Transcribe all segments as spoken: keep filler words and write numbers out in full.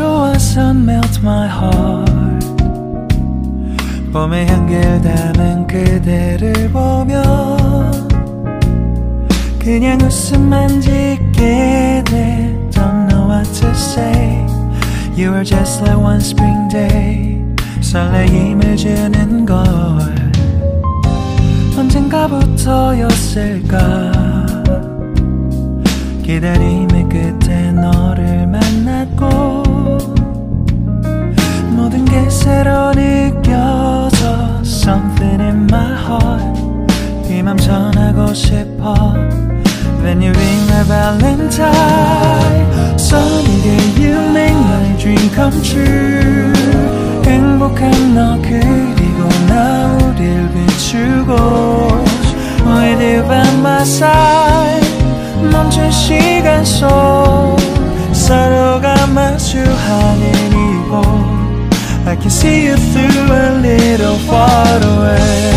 좋아서 melt my heart. 봄의 향기를 담은 그대를 보며 그냥 웃음만 짓게 돼. Don't know what to say. You were just like one spring day. 설레임을 주는 걸 언젠가부터였을까. 기다림의 끝에 너를 만났고 모든 게 새로 느껴져. Something in my heart. 이 맘 전하고 싶어. When you ring my valentine. Sunny day you make my dream come true. 행복한 너 그리고 나 우릴 비추고 With you by my side. 멈춘 시간 속 서로가 마주하는 이곳 I can see you through a little far away.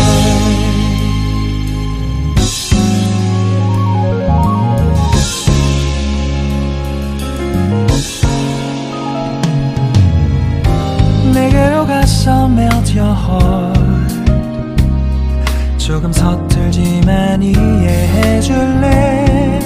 내게로 가서 melt your heart. 조금 서툴지만 이해해줄래.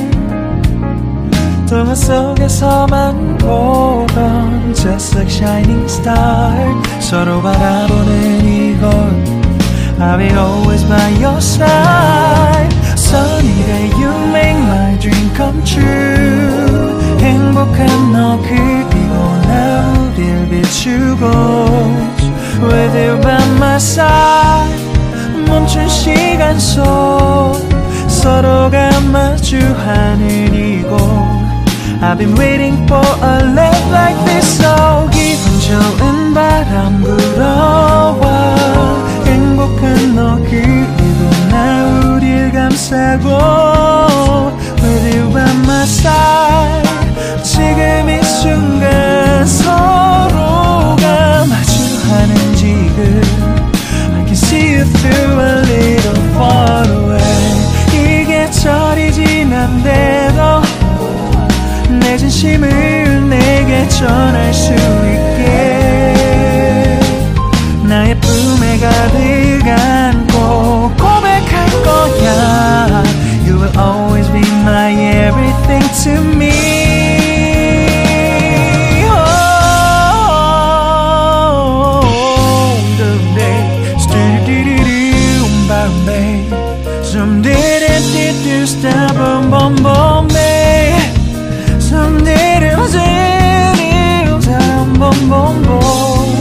동화 속에서만 보던 Just like shining star. 서로 바라보는 이곳 I'll be always by your side. Sunny day you make my dream come true. 행복한 너 그리고 나 우릴 비추고 With you by my side. 멈춘 시간 속 서로가 마주하는 이곳 I've been waiting for a love like this. So 기분 좋은 바람 불어와 행복한 너 그리고 나 우릴 감싸고 With you by my side. 지금 이 순간 서로가 마주하는 지금 I can see you through a little far away. 이게 철이 지난데도 내 진심을 내게 전할 수 있게 나의 품에 가득 안고 고백할 거야. You will always be my everything to me. Some didn't did to stop boom boom boom babe. Some didn't did to boom boom boom.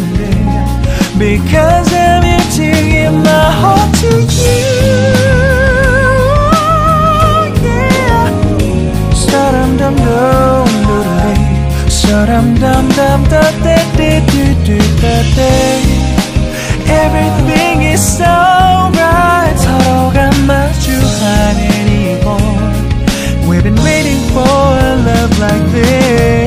Because I'm here to give my heart to you. Yeah. Sa-dum dum dum dum. Sa-dum dum dum da da da da da da. Everything is so right. 서로가 마주하는 이곳 We've been waiting for a love like this.